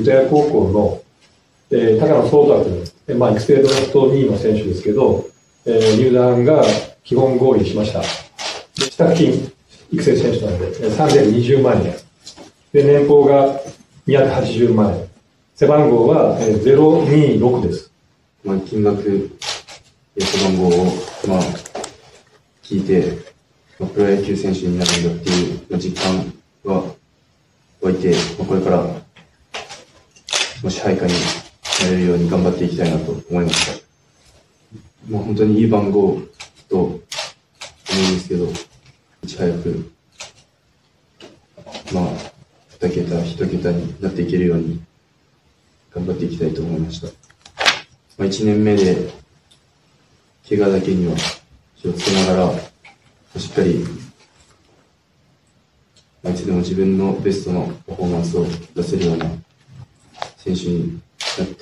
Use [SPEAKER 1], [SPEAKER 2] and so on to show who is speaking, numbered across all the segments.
[SPEAKER 1] 蔦屋高校の、高野壮太君、育成ドラフト2位の選手ですけど、入団が基本合意しました。支度金、育成選手なので、3020万円。で、年俸が280万円。背番号は026です。
[SPEAKER 2] 金額、背番号を、聞いて、プロ野球選手になるんだっていう実感が湧いて、これから支配下になれるように頑張っていきたいなと思いました。本当にいい番号と思うんですけど、いち早く、2桁、1桁になっていけるように頑張っていきたいと思いました。1年目で、怪我だけには気をつけながら、しっかり、いつでも自分のベストのパフォーマンスを出せるような選手になって、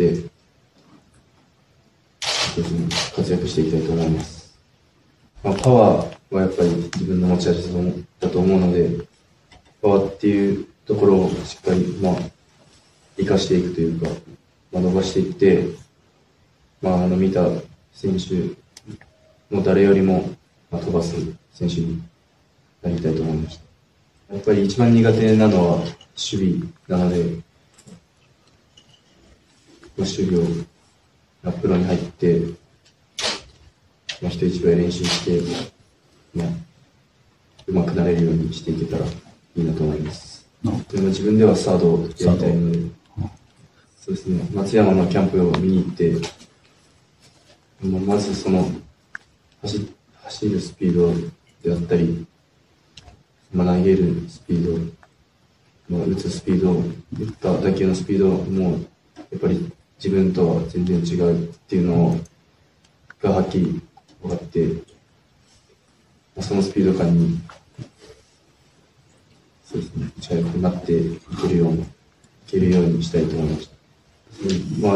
[SPEAKER 2] 活躍していきたいと思います。パワーはやっぱり自分の持ち味だと思うので、パワーっていうところをしっかり、生かしていくというか、伸ばしていって、見た選手も誰よりも飛ばす選手になりたいと思いました。やっぱり一番苦手なのは守備なので、守備をプロに入って、人一倍練習して、うまくなれるようにしていけたらいいなと思います。でも自分ではサードをやりたいので、そうですね、松山のキャンプを見に行って、まずその走るスピードであったり、投げるスピード、打つスピード、打った打球のスピードもやっぱり自分とは全然違うっていうのがはっきり分かって、そのスピード感にそうですね、速くなっていけるようにしたいと思いました。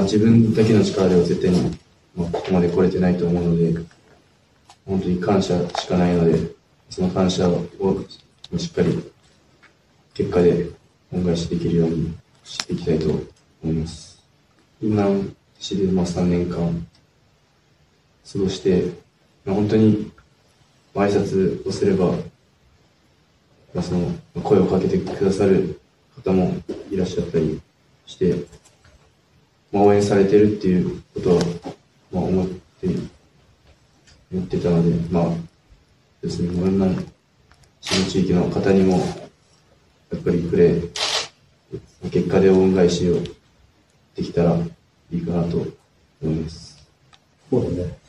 [SPEAKER 2] 自分だけの力では絶対にここまで来れてないと思うので、本当に感謝しかないので、その感謝をしっかり結果で恩返しできるようにしていきたいと思います。今市で3年間過ごして、本当に挨拶をすれば、その声をかけてくださる方もいらっしゃったりして、応援されてるっていうことは、思ってたので、ですね、いろんな地域の方にもやっぱり結果で恩返しをできたらいいかなと思います。
[SPEAKER 1] そうだね。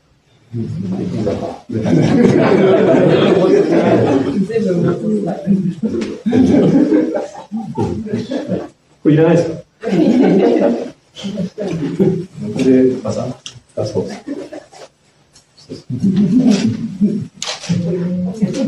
[SPEAKER 1] これいらないですか？で、そうです。